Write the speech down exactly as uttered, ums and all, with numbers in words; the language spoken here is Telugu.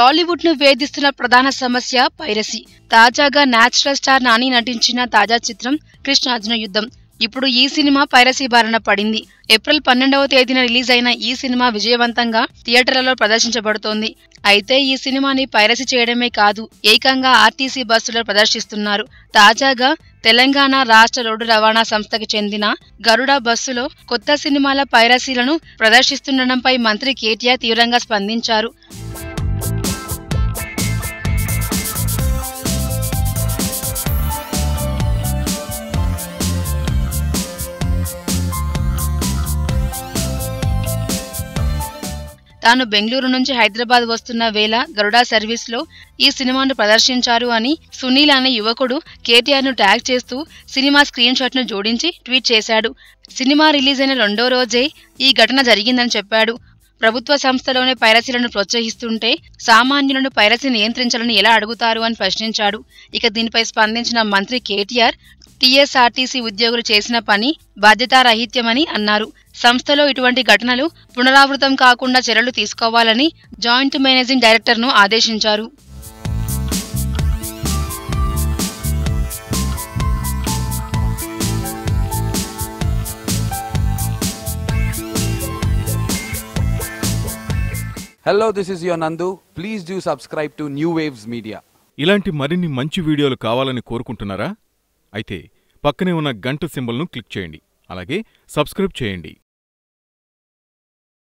టాలీవుడ్ ను వేధిస్తున్న ప్రధాన సమస్య పైరసీ. తాజాగా నేచురల్ స్టార్ నాని నటించిన తాజా చిత్రం కృష్ణార్జున యుద్ధం. ఇప్పుడు ఈ సినిమా పైరసీ బారిన పడింది. ఏప్రిల్ పన్నెండవ తేదీన రిలీజ్ అయిన ఈ సినిమా విజయవంతంగా థియేటర్లలో ప్రదర్శించబడుతోంది. అయితే ఈ సినిమాని పైరసీ చేయడమే కాదు, ఏకంగా ఆర్టీసీ బస్సులో ప్రదర్శిస్తున్నారు. తాజాగా తెలంగాణ రాష్ట్ర రోడ్డు రవాణా సంస్థకి చెందిన గరుడ బస్సులో కొత్త సినిమాల పైరసీలను ప్రదర్శిస్తుండటంపై మంత్రి కేటీఆర్ తీవ్రంగా స్పందించారు. తాను బెంగళూరు నుంచి హైదరాబాద్ వస్తున్న వేళ గరుడా సర్వీస్ లో ఈ సినిమాను ప్రదర్శించారు అని సునీల్ అనే యువకుడు కేటీఆర్ ను ట్యాగ్ చేస్తూ సినిమా స్క్రీన్ షాట్ ను జోడించి ట్వీట్ చేశాడు. సినిమా రిలీజ్ అయిన రెండో రోజే ఈ ఘటన జరిగిందని చెప్పాడు. ప్రభుత్వ సంస్థలోనే పైరసీలను ప్రోత్సహిస్తుంటే సామాన్యులను పైరసీ నియంత్రించాలని ఎలా అడుగుతారు అని ప్రశ్నించాడు. ఇక దీనిపై స్పందించిన మంత్రి కేటీఆర్ టీఎస్ఆర్టీసీ ఉద్యోగులు చేసిన పని బాధ్యతారహిత్యమని అన్నారు. సంస్థలో ఇటువంటి ఘటనలు పునరావృతం కాకుండా చర్యలు తీసుకోవాలని జాయింట్ మేనేజింగ్ డైరెక్టర్ను ఆదేశించారు. Hello, this is your Nandu. Please do subscribe to New Waves Media. ఇలాంటి మరిన్ని మంచి వీడియోలు కావాలని కోరుకుంటున్నారా? అయితే పక్కనే ఉన్న గంట సింబల్ను క్లిక్ చేయండి. అలాగే సబ్స్క్రైబ్ చేయండి.